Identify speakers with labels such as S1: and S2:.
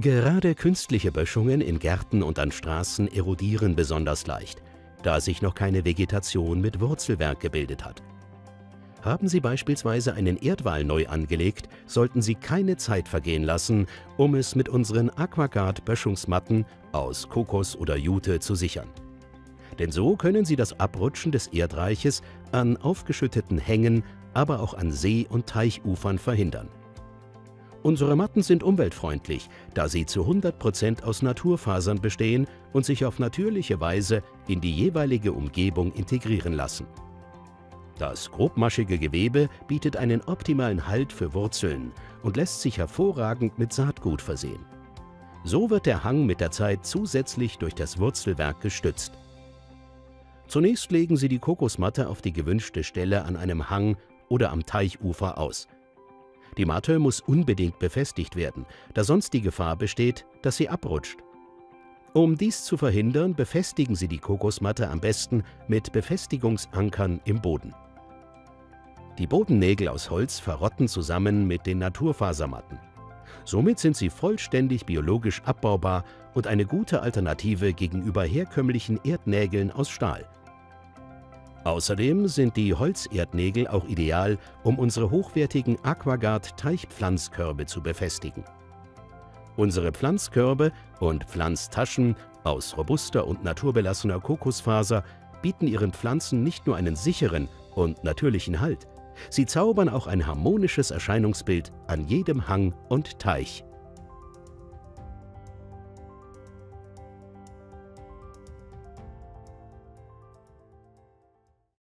S1: Gerade künstliche Böschungen in Gärten und an Straßen erodieren besonders leicht, da sich noch keine Vegetation mit Wurzelwerk gebildet hat. Haben Sie beispielsweise einen Erdwall neu angelegt, sollten Sie keine Zeit vergehen lassen, um es mit unseren AquaGuard-Böschungsmatten aus Kokos oder Jute zu sichern. Denn so können Sie das Abrutschen des Erdreiches an aufgeschütteten Hängen, aber auch an See- und Teichufern verhindern. Unsere Matten sind umweltfreundlich, da sie zu 100% aus Naturfasern bestehen und sich auf natürliche Weise in die jeweilige Umgebung integrieren lassen. Das grobmaschige Gewebe bietet einen optimalen Halt für Wurzeln und lässt sich hervorragend mit Saatgut versehen. So wird der Hang mit der Zeit zusätzlich durch das Wurzelwerk gestützt. Zunächst legen Sie die Kokosmatte auf die gewünschte Stelle an einem Hang oder am Teichufer aus. Die Matte muss unbedingt befestigt werden, da sonst die Gefahr besteht, dass sie abrutscht. Um dies zu verhindern, befestigen Sie die Kokosmatte am besten mit Befestigungsankern im Boden. Die Bodennägel aus Holz verrotten zusammen mit den Naturfasermatten. Somit sind sie vollständig biologisch abbaubar und eine gute Alternative gegenüber herkömmlichen Erdnägeln aus Stahl. Außerdem sind die Holzerdnägel auch ideal, um unsere hochwertigen AquaGuard-Teichpflanzkörbe zu befestigen. Unsere Pflanzkörbe und Pflanztaschen aus robuster und naturbelassener Kokosfaser bieten Ihren Pflanzen nicht nur einen sicheren und natürlichen Halt, sie zaubern auch ein harmonisches Erscheinungsbild an jedem Hang und Teich.